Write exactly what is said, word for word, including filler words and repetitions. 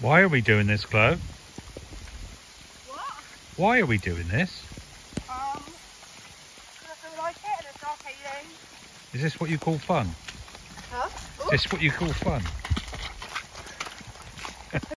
Why are we doing this, Chloe? What? Why are we doing this? Um, because I feel like it and it's arcading. Is this what you call fun? Huh? Is this what you call fun?